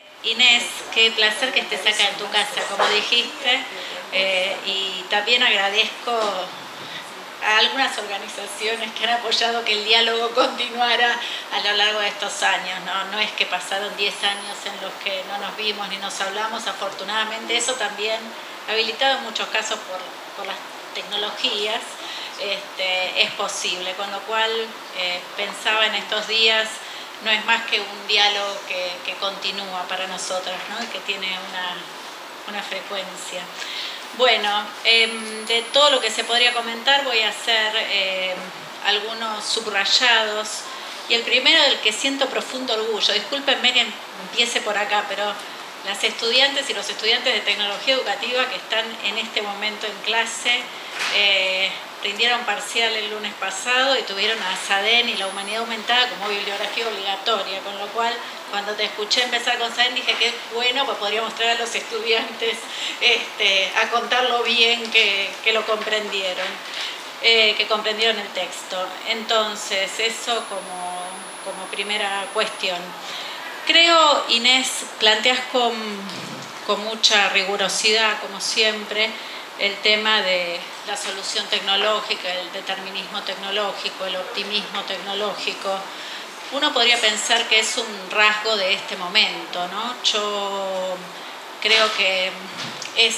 Inés, qué placer que estés acá en tu casa, como dijiste, y también agradezco a algunas organizaciones que han apoyado que el diálogo continuara a lo largo de estos años, ¿no? No es que pasaron 10 años en los que no nos vimos ni nos hablamos, afortunadamente eso también habilitado en muchos casos por las tecnologías, es posible, con lo cual pensaba en estos días, no es más que un diálogo que continúa para nosotras, ¿no? Y que tiene una frecuencia. Bueno, de todo lo que se podría comentar voy a hacer algunos subrayados. Y el primero del que siento profundo orgullo, discúlpenme que empiece por acá, pero las estudiantes y los estudiantes de tecnología educativa que están en este momento en clase rindieron parcial el lunes pasado y tuvieron a SADEN y la humanidad aumentada como bibliografía obligatoria, con lo cual cuando te escuché empezar con SADEN dije que bueno, pues podríamos traer a los estudiantes a contarlo bien que lo comprendieron, que comprendieron el texto. Entonces, eso como primera cuestión. Creo, Inés, planteas con mucha rigurosidad, como siempre, el tema de la solución tecnológica, el determinismo tecnológico, el optimismo tecnológico. Uno podría pensar que es un rasgo de este momento, ¿no? Yo creo que es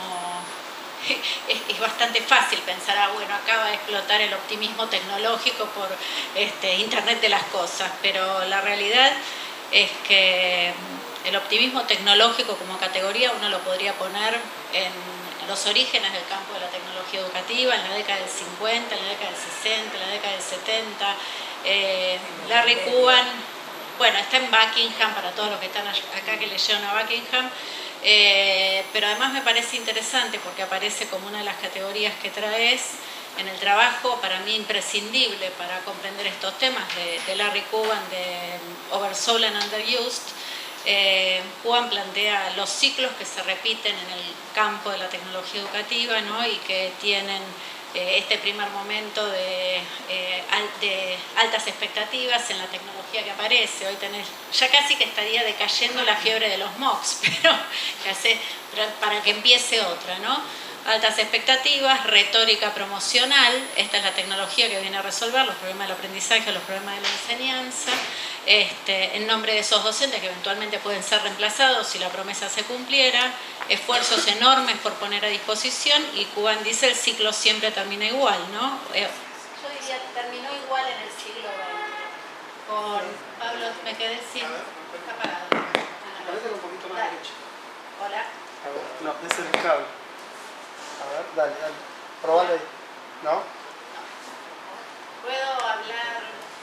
bastante fácil pensar, bueno, acaba de explotar el optimismo tecnológico por Internet de las cosas, pero la realidad es que el optimismo tecnológico como categoría uno lo podría poner en los orígenes del campo de la tecnología educativa, en la década del 50, en la década del 60, en la década del 70. Larry Kuban, bueno, está en Buckingham, para todos los que están acá que leyeron a Buckingham, pero además me parece interesante porque aparece como una de las categorías que traes en el trabajo, para mí imprescindible para comprender estos temas de Larry Kuban, de Oversold and Underused. Kuban plantea los ciclos que se repiten en el campo de la tecnología educativa, ¿no? Y que tienen este primer momento de altas expectativas en la tecnología que aparece. Hoy tenés, ya casi que estaría decayendo la fiebre de los MOOCs, pero para que empiece otra, ¿no? Altas expectativas, retórica promocional, esta es la tecnología que viene a resolver los problemas del aprendizaje, los problemas de la enseñanza, en nombre de esos docentes que eventualmente pueden ser reemplazados si la promesa se cumpliera, esfuerzos enormes por poner a disposición, y Kuban dice el ciclo siempre termina igual, ¿no? Yo diría terminó igual en el siglo XX. Con Pablo me quedé sin... Está apagado. Parece un poquito más derecho. Hola. No, ese es el cable. A ver, dale. Probalo ahí. ¿No? ¿Puedo hablar?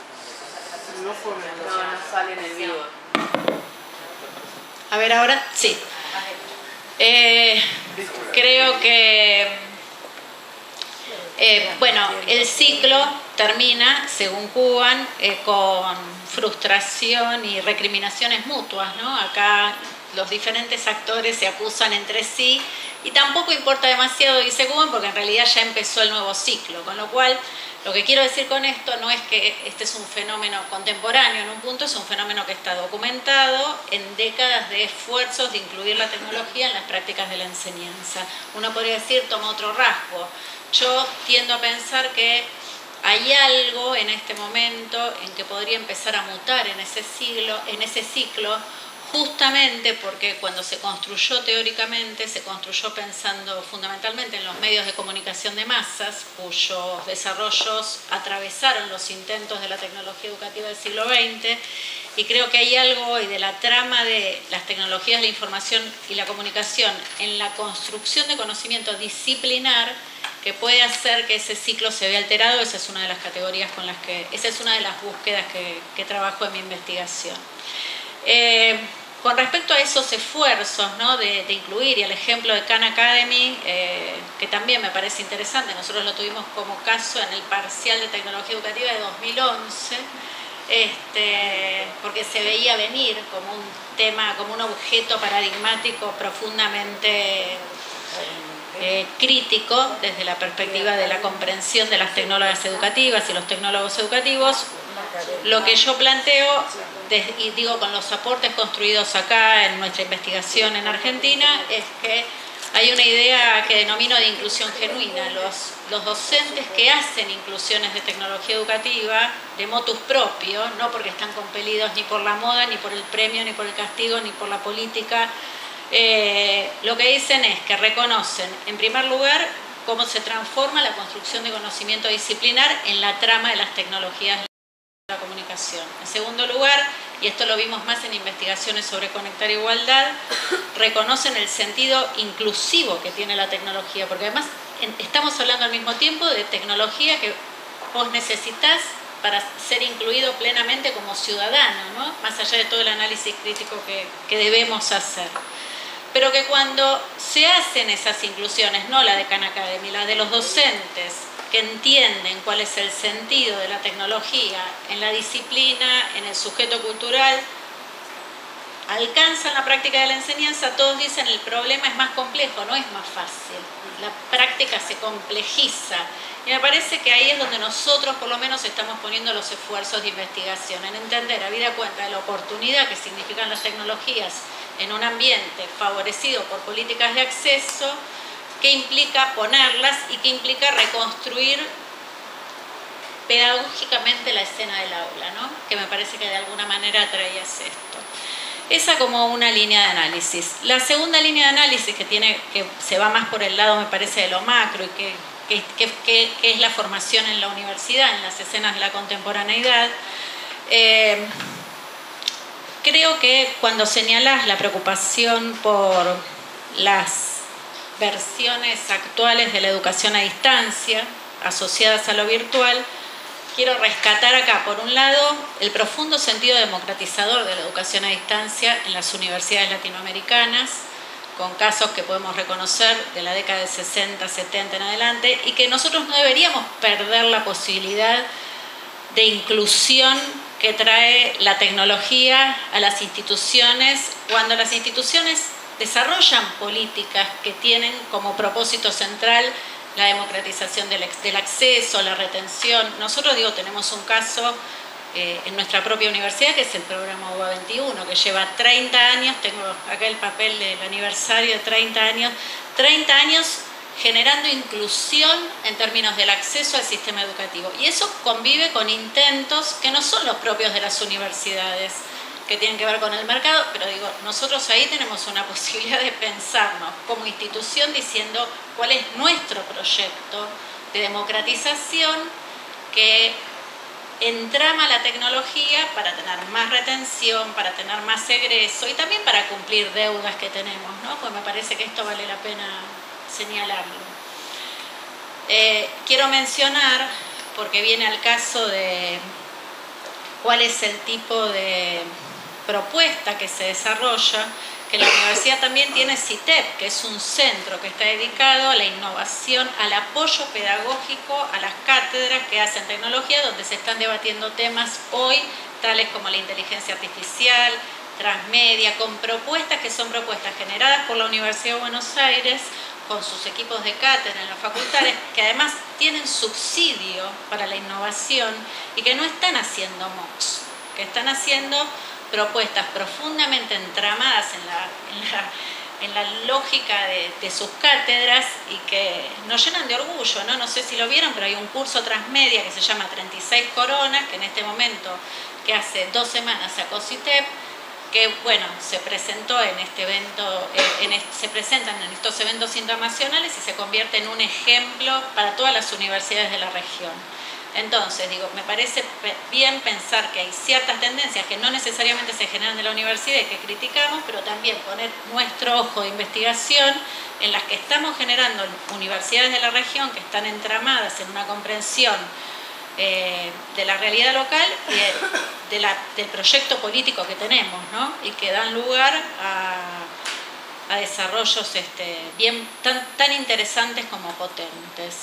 No sale en el vivo. A ver, ahora sí. Creo que, bueno, el ciclo termina, según Kuban, con frustración y recriminaciones mutuas, ¿no? Acá los diferentes actores se acusan entre sí y tampoco importa demasiado, dice Kuban, porque en realidad ya empezó el nuevo ciclo, con lo cual lo que quiero decir con esto no es que este es un fenómeno contemporáneo en un punto, es un fenómeno que está documentado en décadas de esfuerzos de incluir la tecnología en las prácticas de la enseñanza. Uno podría decir, toma otro rasgo. Yo tiendo a pensar que hay algo en este momento en que podría empezar a mutar en ese ciclo, justamente porque cuando se construyó teóricamente, se construyó pensando fundamentalmente en los medios de comunicación de masas, cuyos desarrollos atravesaron los intentos de la tecnología educativa del siglo XX, y creo que hay algo hoy de la trama de las tecnologías de la información y la comunicación en la construcción de conocimiento disciplinar que puede hacer que ese ciclo se vea alterado. Esa es una de las categorías con las que, esa es una de las búsquedas que trabajo en mi investigación. Con respecto a esos esfuerzos, ¿no? de incluir, y el ejemplo de Khan Academy, que también me parece interesante, nosotros lo tuvimos como caso en el parcial de tecnología educativa de 2011, porque se veía venir como un tema, como un objeto paradigmático profundamente crítico desde la perspectiva de la comprensión de las tecnólogas educativas y los tecnólogos educativos. Lo que yo planteo y digo con los aportes construidos acá en nuestra investigación en Argentina, es que hay una idea que denomino de inclusión genuina. Los docentes que hacen inclusiones de tecnología educativa de motus propio, no porque están compelidos ni por la moda, ni por el premio, ni por el castigo, ni por la política, lo que dicen es que reconocen, en primer lugar, cómo se transforma la construcción de conocimiento disciplinar en la trama de las tecnologías de la comunicación. En segundo lugar, y esto lo vimos más en investigaciones sobre Conectar Igualdad, reconocen el sentido inclusivo que tiene la tecnología, porque además estamos hablando al mismo tiempo de tecnología que vos necesitas para ser incluido plenamente como ciudadano, ¿no? Más allá de todo el análisis crítico que debemos hacer. Pero que cuando se hacen esas inclusiones, no la de Khan Academy, la de los docentes, que entienden cuál es el sentido de la tecnología en la disciplina, en el sujeto cultural, alcanzan la práctica de la enseñanza, todos dicen el problema es más complejo, no es más fácil. La práctica se complejiza. Y me parece que ahí es donde nosotros por lo menos estamos poniendo los esfuerzos de investigación, en entender, habida cuenta de la oportunidad que significan las tecnologías en un ambiente favorecido por políticas de acceso, qué implica ponerlas y qué implica reconstruir pedagógicamente la escena del aula, ¿no? Que me parece que de alguna manera traías esto. Esa como una línea de análisis. La segunda línea de análisis que se va más por el lado, me parece, de lo macro y que es la formación en la universidad, en las escenas de la contemporaneidad. Creo que cuando señalas la preocupación por las versiones actuales de la educación a distancia, asociadas a lo virtual, quiero rescatar acá, por un lado, el profundo sentido democratizador de la educación a distancia en las universidades latinoamericanas, con casos que podemos reconocer de la década de 60, 70 en adelante, y que nosotros no deberíamos perder la posibilidad de inclusión que trae la tecnología a las instituciones, cuando las instituciones desarrollan políticas que tienen como propósito central la democratización del acceso, la retención. Nosotros, tenemos un caso en nuestra propia universidad, que es el programa UBA 21, que lleva 30 años, tengo acá el papel del aniversario de 30 años generando inclusión en términos del acceso al sistema educativo. Y eso convive con intentos que no son los propios de las universidades, que tienen que ver con el mercado, pero nosotros ahí tenemos una posibilidad de pensarnos como institución diciendo cuál es nuestro proyecto de democratización que entrama la tecnología para tener más retención, para tener más egreso y también para cumplir deudas que tenemos, ¿no? Pues me parece que esto vale la pena señalarlo. Quiero mencionar, porque viene al caso de cuál es el tipo de propuesta que se desarrolla, que la universidad también tiene CITEP, que es un centro que está dedicado a la innovación, al apoyo pedagógico a las cátedras que hacen tecnología, donde se están debatiendo temas hoy, tales como la inteligencia artificial, transmedia, con propuestas que son propuestas generadas por la Universidad de Buenos Aires, con sus equipos de cátedra en las facultades, que además tienen subsidio para la innovación y que no están haciendo MOOCs, que están haciendo propuestas profundamente entramadas en la lógica de sus cátedras y que nos llenan de orgullo, ¿no? No sé si lo vieron, pero hay un curso transmedia que se llama 36 Coronas, que en este momento, que hace 2 semanas sacó CITEP, que se presentó en este evento, se presentan en estos eventos internacionales y se convierte en un ejemplo para todas las universidades de la región. Entonces, me parece bien pensar que hay ciertas tendencias que no necesariamente se generan de la universidad y que criticamos, pero también poner nuestro ojo de investigación en las que estamos generando universidades de la región que están entramadas en una comprensión de la realidad local y del proyecto político que tenemos, ¿no? Y que dan lugar a desarrollos tan interesantes como potentes.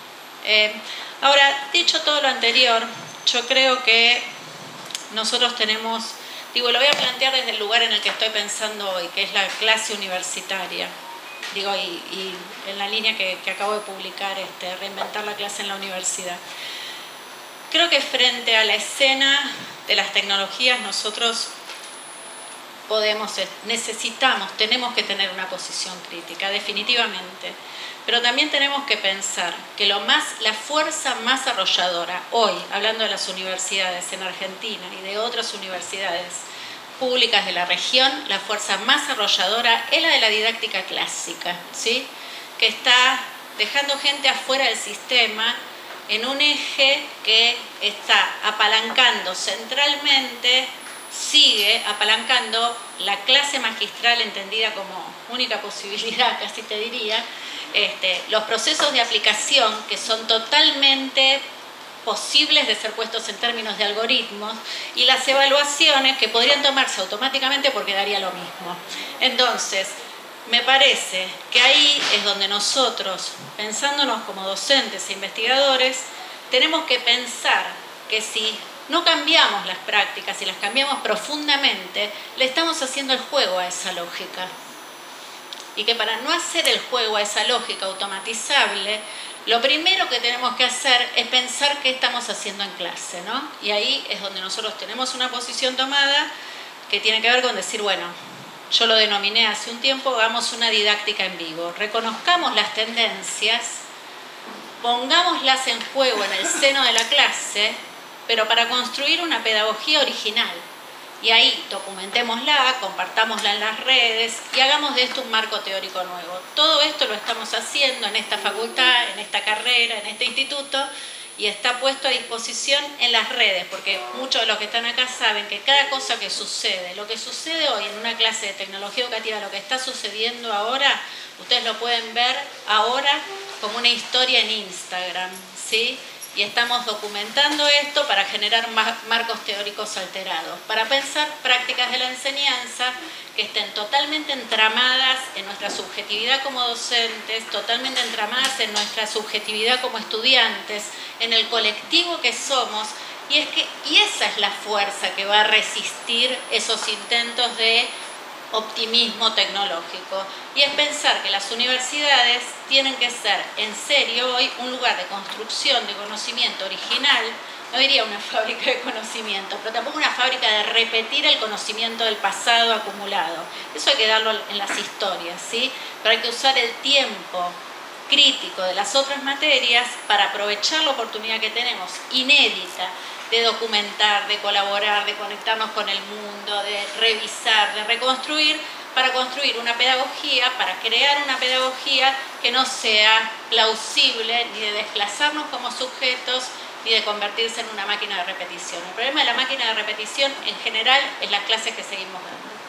Ahora, dicho todo lo anterior, yo creo que nosotros tenemos, lo voy a plantear desde el lugar en el que estoy pensando hoy, que es la clase universitaria, y en la línea que acabo de publicar, Reinventar la clase en la universidad. Creo que frente a la escena de las tecnologías nosotros tenemos que tener una posición crítica, definitivamente. Pero también tenemos que pensar que la fuerza más arrolladora hoy, hablando de las universidades en Argentina y de otras universidades públicas de la región, la fuerza más arrolladora es la de la didáctica clásica, ¿sí? Que está dejando gente afuera del sistema en un eje que está apalancando centralmente, sigue apalancando la clase magistral entendida como única posibilidad, casi te diría, los procesos de aplicación que son totalmente posibles de ser puestos en términos de algoritmos y las evaluaciones que podrían tomarse automáticamente porque daría lo mismo. Entonces, me parece que ahí es donde nosotros, pensándonos como docentes e investigadores, tenemos que pensar que si no cambiamos las prácticas y las cambiamos profundamente, le estamos haciendo el juego a esa lógica. Y que para no hacer el juego a esa lógica automatizable, lo primero que tenemos que hacer es pensar qué estamos haciendo en clase, ¿no? Y ahí es donde nosotros tenemos una posición tomada que tiene que ver con decir, bueno, yo lo denominé hace un tiempo, hagamos una didáctica en vivo, reconozcamos las tendencias, pongámoslas en juego en el seno de la clase, pero para construir una pedagogía original. Y ahí documentémosla, compartámosla en las redes y hagamos de esto un marco teórico nuevo. Todo esto lo estamos haciendo en esta facultad, en esta carrera, en este instituto, y está puesto a disposición en las redes, porque muchos de los que están acá saben que cada cosa que sucede, lo que sucede hoy en una clase de tecnología educativa, lo que está sucediendo ahora, ustedes lo pueden ver ahora como una historia en Instagram, ¿sí? Y estamos documentando esto para generar marcos teóricos alterados, para pensar prácticas de la enseñanza que estén totalmente entramadas en nuestra subjetividad como docentes, totalmente entramadas en nuestra subjetividad como estudiantes, en el colectivo que somos, y esa es la fuerza que va a resistir esos intentos de optimismo tecnológico. Y es pensar que las universidades tienen que ser en serio hoy un lugar de construcción de conocimiento original, no diría una fábrica de conocimiento, pero tampoco una fábrica de repetir el conocimiento del pasado acumulado. Eso hay que darlo en las historias, ¿sí? Pero hay que usar el tiempo crítico de las otras materias para aprovechar la oportunidad que tenemos, inédita, de documentar, de colaborar, de conectarnos con el mundo, de revisar, de reconstruir, para construir una pedagogía, para crear una pedagogía que no sea plausible ni de desplazarnos como sujetos, ni de convertirse en una máquina de repetición. El problema de la máquina de repetición en general es las clases que seguimos dando.